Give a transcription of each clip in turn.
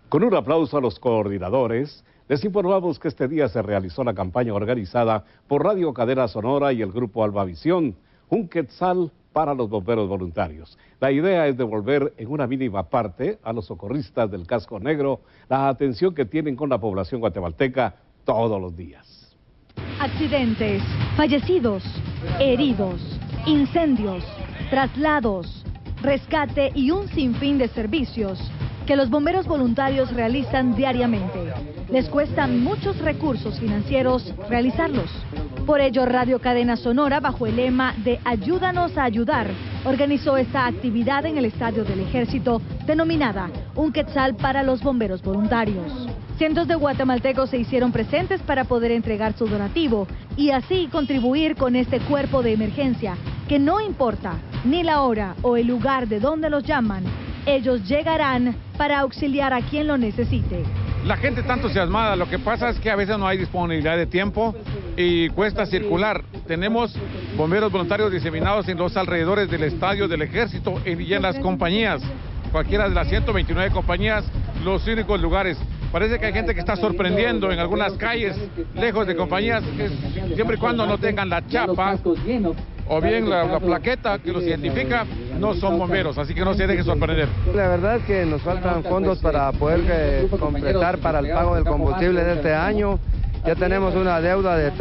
Con un aplauso a los coordinadores, les informamos que este día se realizó la campaña organizada por Radio Cadena Sonora y el Grupo Albavisión, un quetzal para los bomberos voluntarios. La idea es devolver en una mínima parte a los socorristas del Casco Negro la atención que tienen con la población guatemalteca todos los días. Accidentes, fallecidos, heridos, incendios, traslados, rescate y un sinfín de servicios que los bomberos voluntarios realizan diariamente. Les cuestan muchos recursos financieros realizarlos. Por ello, Radio Cadena Sonora, bajo el lema de Ayúdanos a ayudar, organizó esta actividad en el Estadio del Ejército, denominada Un Quetzal para los bomberos voluntarios. Cientos de guatemaltecos se hicieron presentes para poder entregar su donativo y así contribuir con este cuerpo de emergencia, que no importa ni la hora o el lugar de donde los llaman, ellos llegarán para auxiliar a quien lo necesite. La gente está entusiasmada, lo que pasa es que a veces no hay disponibilidad de tiempo y cuesta circular. Tenemos bomberos voluntarios diseminados en los alrededores del Estadio del Ejército y en las compañías, cualquiera de las 129 compañías, los únicos lugares. Parece que hay gente que está sorprendiendo en algunas calles, lejos de compañías, siempre y cuando no tengan la chapa o bien la plaqueta que los identifica, no son bomberos, así que no se dejen sorprender. La verdad es que nos faltan fondos para poder completar para el pago del combustible de este año. Ya tenemos una deuda de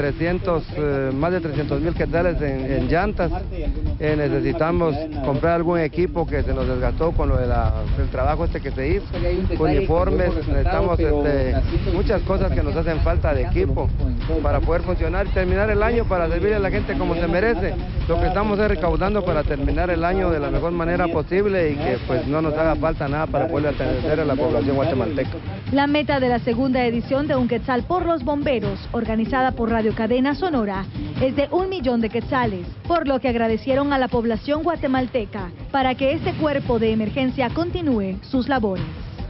más de 300,000 quetzales en llantas. Necesitamos comprar algún equipo que se nos desgastó con lo de el trabajo que se hizo, uniformes, necesitamos muchas cosas que nos hacen falta de equipo para poder funcionar y terminar el año para servirle a la gente como se merece. Lo que estamos es recaudando para terminar el año de la mejor manera posible y que pues no nos haga falta nada para poder atender a la población guatemalteca. La meta de la segunda edición de Un Quetzal por los bomberos, organizada por Radio Cadena Sonora, es de 1 millón de quetzales, por lo que agradecieron a la población guatemalteca para que este cuerpo de emergencia continúe sus labores.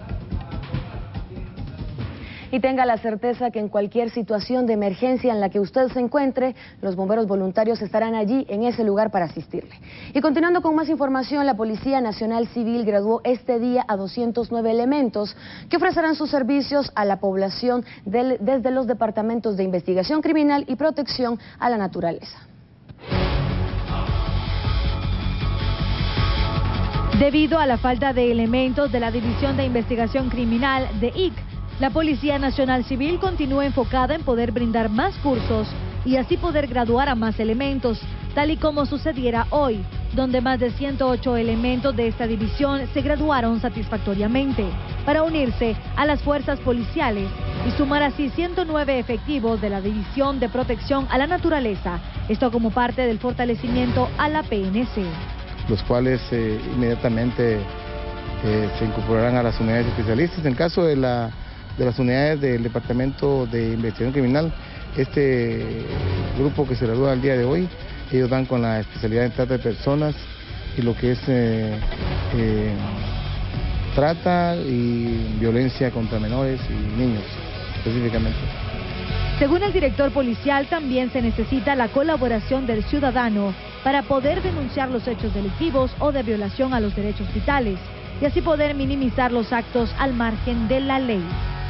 Y tenga la certeza que en cualquier situación de emergencia en la que usted se encuentre, los bomberos voluntarios estarán allí en ese lugar para asistirle. Y continuando con más información, la Policía Nacional Civil graduó este día a 209 elementos que ofrecerán sus servicios a la población desde los departamentos de investigación criminal y protección a la naturaleza. Debido a la falta de elementos de la División de Investigación Criminal de IC, la Policía Nacional Civil continúa enfocada en poder brindar más cursos y así poder graduar a más elementos, tal y como sucediera hoy, donde más de 108 elementos de esta división se graduaron satisfactoriamente para unirse a las fuerzas policiales y sumar así 109 efectivos de la División de Protección a la Naturaleza, esto como parte del fortalecimiento a la PNC. Los cuales inmediatamente se incorporarán a las unidades especialistas. En el caso de las unidades del Departamento de Investigación Criminal, este grupo que se gradúa el día de hoy, ellos dan con la especialidad en trata de personas y lo que es trata y violencia contra menores y niños específicamente. Según el director policial, también se necesita la colaboración del ciudadano para poder denunciar los hechos delictivos o de violación a los derechos vitales y así poder minimizar los actos al margen de la ley.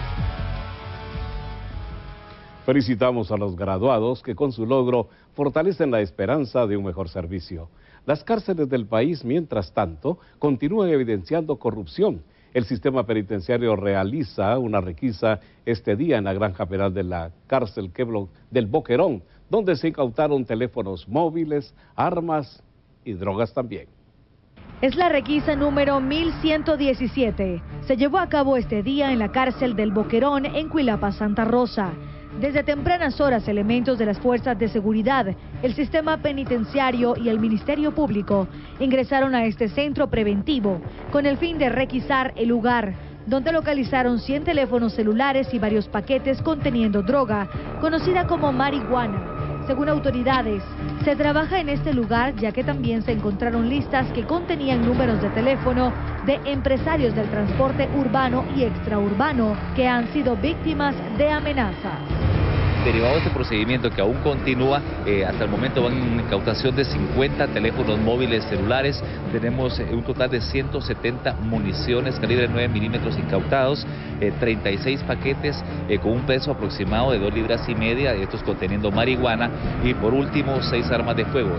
Felicitamos a los graduados que con su logro fortalecen la esperanza de un mejor servicio. Las cárceles del país, mientras tanto, continúan evidenciando corrupción. El sistema penitenciario realiza una requisa este día en la granja penal de la cárcel del Boquerón, donde se incautaron teléfonos móviles, armas y drogas también. Es la requisa número 1117. Se llevó a cabo este día en la cárcel del Boquerón en Cuilapa, Santa Rosa. Desde tempranas horas, elementos de las fuerzas de seguridad, el sistema penitenciario y el Ministerio Público ingresaron a este centro preventivo con el fin de requisar el lugar, donde localizaron 100 teléfonos celulares y varios paquetes conteniendo droga, conocida como marihuana. Según autoridades, se trabaja en este lugar ya que también se encontraron listas que contenían números de teléfono de empresarios del transporte urbano y extraurbano que han sido víctimas de amenazas. derivado de este procedimiento que aún continúa, hasta el momento van en incautación de 50 teléfonos móviles celulares, tenemos un total de 170 municiones calibre 9 milímetros incautados, 36 paquetes con un peso aproximado de 2,5 libras, estos conteniendo marihuana, y por último 6 armas de fuego.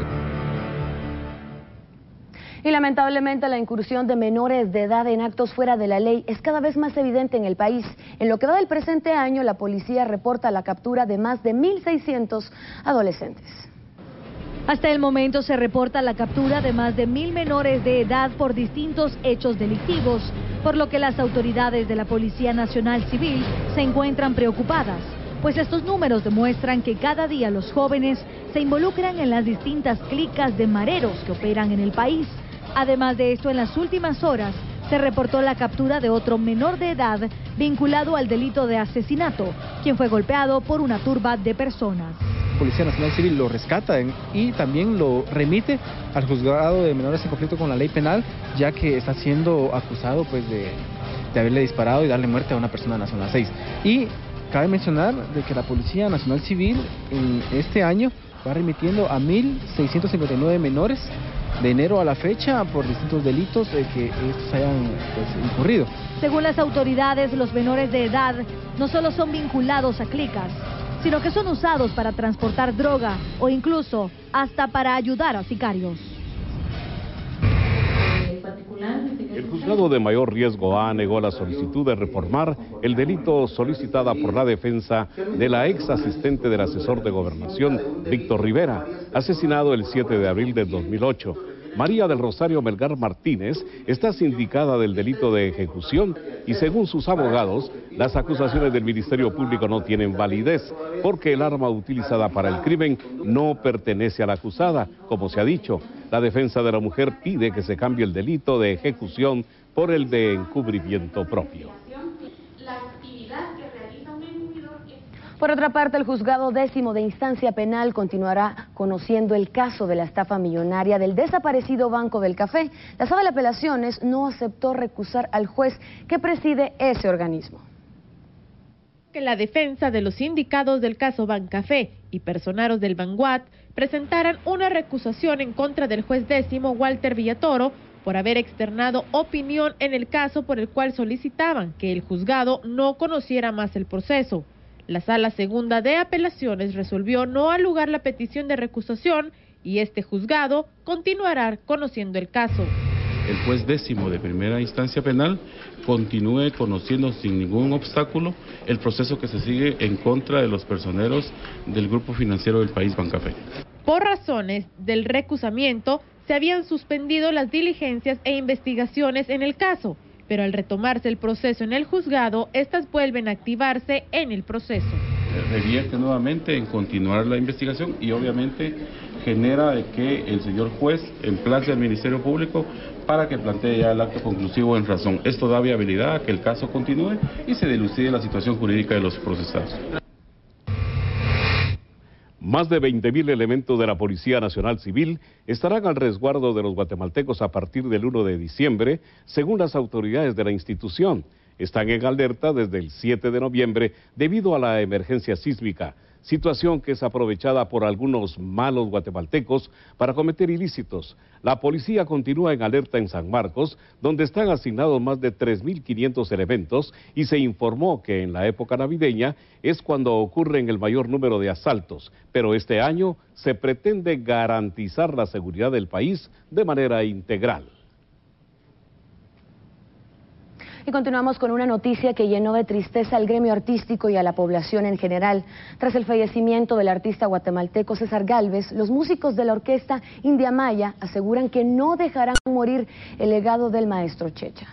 Y lamentablemente la incursión de menores de edad en actos fuera de la ley es cada vez más evidente en el país. En lo que va del presente año, la policía reporta la captura de más de 1.600 adolescentes. Hasta el momento se reporta la captura de más de 1.000 menores de edad por distintos hechos delictivos, por lo que las autoridades de la Policía Nacional Civil se encuentran preocupadas, pues estos números demuestran que cada día los jóvenes se involucran en las distintas clicas de mareros que operan en el país. Además de esto, en las últimas horas se reportó la captura de otro menor de edad vinculado al delito de asesinato, quien fue golpeado por una turba de personas. La Policía Nacional Civil lo rescata y también lo remite al juzgado de menores en conflicto con la ley penal, ya que está siendo acusado pues de haberle disparado y darle muerte a una persona en la zona 6. Y cabe mencionar de que la Policía Nacional Civil en este año va remitiendo a 1.659 menores de enero a la fecha por distintos delitos que estos hayan pues, incurrido. Según las autoridades, los menores de edad no solo son vinculados a clicas, sino que son usados para transportar droga o incluso hasta para ayudar a sicarios. El juzgado de mayor riesgo A negó la solicitud de reformar el delito solicitada por la defensa de la ex asistente del asesor de gobernación, Víctor Rivera, asesinado el 7 de abril de 2008. María del Rosario Melgar Martínez está sindicada del delito de ejecución y según sus abogados, las acusaciones del Ministerio Público no tienen validez porque el arma utilizada para el crimen no pertenece a la acusada, como se ha dicho. La defensa de la mujer pide que se cambie el delito de ejecución por el de encubrimiento propio. Por otra parte, el juzgado 10º de instancia penal continuará conociendo el caso de la estafa millonaria del desaparecido Banco del Café. La sala de apelaciones no aceptó recusar al juez que preside ese organismo. Que la defensa de los sindicados del caso Bancafé y personeros del Banguat presentaran una recusación en contra del juez 10º Walter Villatoro por haber externado opinión en el caso por el cual solicitaban que el juzgado no conociera más el proceso. La Sala Segunda de Apelaciones resolvió no alugar la petición de recusación y este juzgado continuará conociendo el caso. El juez 10º de primera instancia penal continúe conociendo sin ningún obstáculo el proceso que se sigue en contra de los personeros del grupo financiero del país Bancafé. Por razones del recusamiento, se habían suspendido las diligencias e investigaciones en el caso, pero al retomarse el proceso en el juzgado, estas vuelven a activarse en el proceso. Revierte nuevamente en continuar la investigación y obviamente genera de que el señor juez emplace al Ministerio Público para que plantee ya el acto conclusivo en razón. Esto da viabilidad a que el caso continúe y se dilucide la situación jurídica de los procesados. Más de 20.000 elementos de la Policía Nacional Civil estarán al resguardo de los guatemaltecos a partir del 1 de diciembre, según las autoridades de la institución. Están en alerta desde el 7 de noviembre debido a la emergencia sísmica, situación que es aprovechada por algunos malos guatemaltecos para cometer ilícitos. La policía continúa en alerta en San Marcos, donde están asignados más de 3.500 elementos y se informó que en la época navideña es cuando ocurren el mayor número de asaltos, pero este año se pretende garantizar la seguridad del país de manera integral. Y continuamos con una noticia que llenó de tristeza al gremio artístico y a la población en general. Tras el fallecimiento del artista guatemalteco César Gálvez, los músicos de la orquesta India Maya aseguran que no dejarán morir el legado del maestro Checha.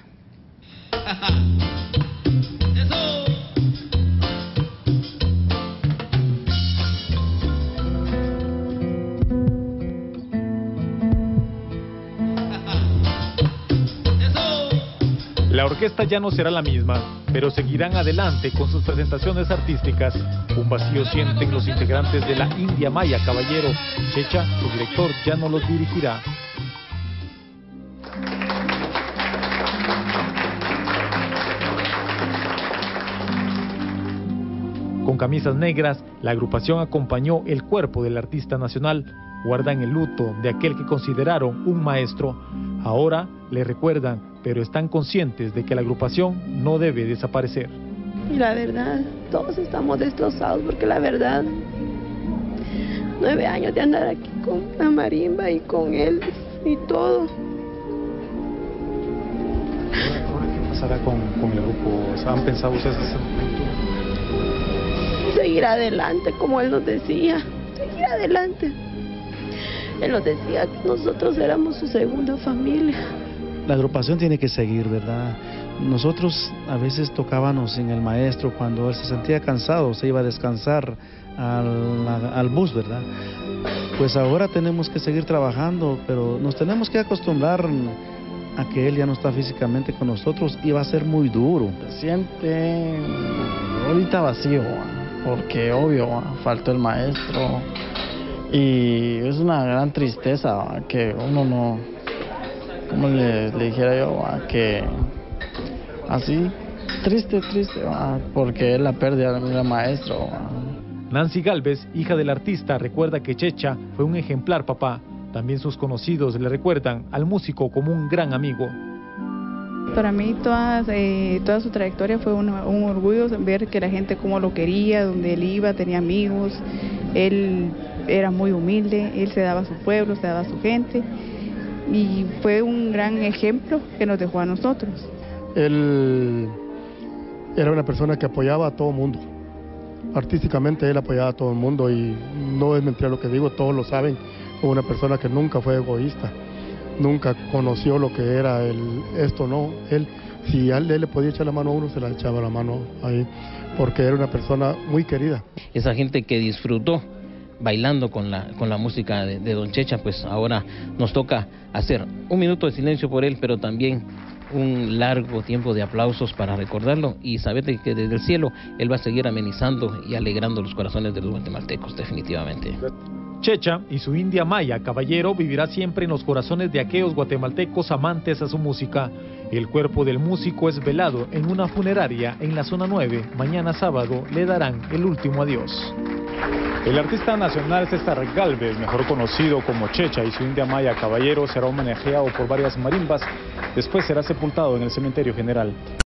La orquesta ya no será la misma, pero seguirán adelante con sus presentaciones artísticas. Un vacío sienten los integrantes de la India Maya Caballero. Checha, su director, ya no los dirigirá. Con camisas negras, la agrupación acompañó el cuerpo del artista nacional. Guardan el luto de aquel que consideraron un maestro. Ahora le recuerdan, pero están conscientes de que la agrupación no debe desaparecer. Y la verdad, todos estamos destrozados porque la verdad, 9 años de andar aquí con la marimba y con él y todo. ¿Ahora qué pasará con el grupo? ¿Han pensado ustedes en ese momento? Seguir adelante, como él nos decía, seguir adelante. Él nos decía que nosotros éramos su segunda familia. La agrupación tiene que seguir, ¿verdad? Nosotros a veces tocábamos en el maestro cuando él se sentía cansado, se iba a descansar al bus, ¿verdad? Pues ahora tenemos que seguir trabajando, pero nos tenemos que acostumbrar a que él ya no está físicamente con nosotros y va a ser muy duro. Se siente ahorita vacío, porque obvio, faltó el maestro y es una gran tristeza que uno no, como le dijera yo, que así, triste, porque es la pérdida del maestro. Nancy Galvez, hija del artista, recuerda que Checha fue un ejemplar papá. También sus conocidos le recuerdan al músico como un gran amigo. Para mí toda su trayectoria fue un orgullo ver que la gente cómo lo quería, donde él iba, tenía amigos, él era muy humilde, él se daba a su pueblo, se daba a su gente y fue un gran ejemplo que nos dejó a nosotros. Él era una persona que apoyaba a todo el mundo, artísticamente él apoyaba a todo el mundo y no es mentira lo que digo, todos lo saben, fue una persona que nunca fue egoísta. Nunca conoció lo que era esto, no. Él, si a él le podía echar la mano a uno, se la echaba la mano ahí, porque era una persona muy querida. Esa gente que disfrutó bailando con la música de Don Checha, pues ahora nos toca hacer un minuto de silencio por él, pero también un largo tiempo de aplausos para recordarlo y saber que desde el cielo él va a seguir amenizando y alegrando los corazones de los guatemaltecos, definitivamente. Checha y su India Maya Caballero vivirá siempre en los corazones de aquellos guatemaltecos amantes a su música. El cuerpo del músico es velado en una funeraria en la zona 9. Mañana sábado le darán el último adiós. El artista nacional César Galvez, mejor conocido como Checha, y su India Maya Caballero será homenajeado por varias marimbas. Después será sepultado en el cementerio general.